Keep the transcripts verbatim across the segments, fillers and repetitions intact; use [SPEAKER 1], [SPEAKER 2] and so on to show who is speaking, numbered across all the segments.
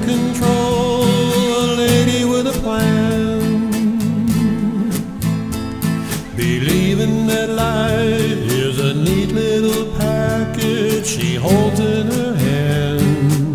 [SPEAKER 1] control, a lady with a plan, believing that life is a neat little package she holds in her hand.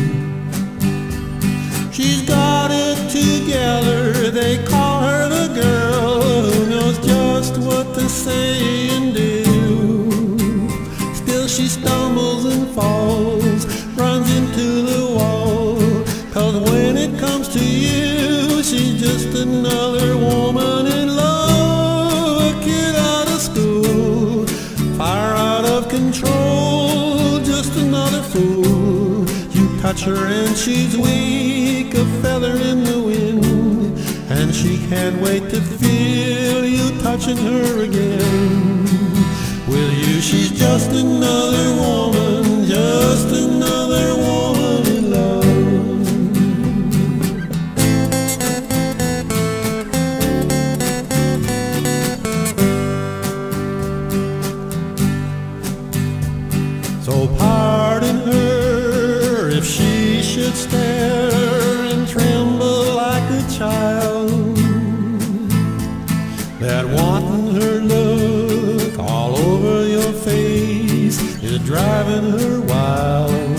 [SPEAKER 1] She's got it together, they call her the girl who knows just what to say and do. Still she stumbles and falls, runs into the wall, 'cause when it comes to you, she's just another woman in love, a kid out of school, fire out of control, just another fool. You touch her and she's weak, a feather in the wind, and she can't wait to feel you touching her again. With you she's just another woman, just another woman in love. So pardon her if she should stare and tremble like a child, that wanting her look all over your face is driving her wild.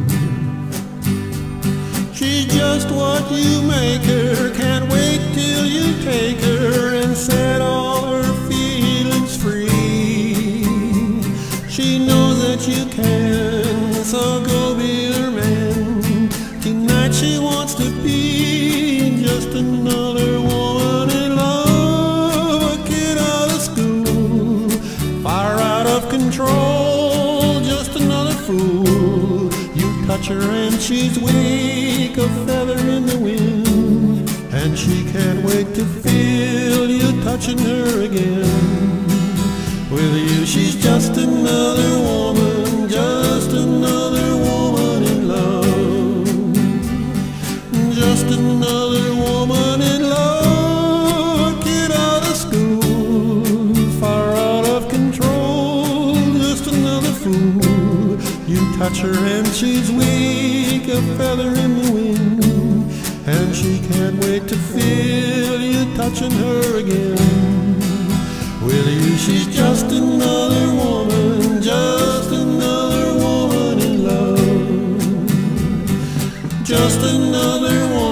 [SPEAKER 1] She's just what you make her, can't wait till you take her and set all her feelings free. She knows that you can, so go be her man. Tonight she wants to be just another woman in love, a kid out of school, fire out of control, just another fool. You touch her and she's weak, a feather in the wind, and she can't wait to feel you touching her again. With you she's just another woman, just another woman in love, just another woman in love, a kid out of school, far out of control, just another fool. You touch her and she's weak, a feather in the wind, and she can't wait to feel you touching her again. With you she's just another woman, just another woman in love, just another woman.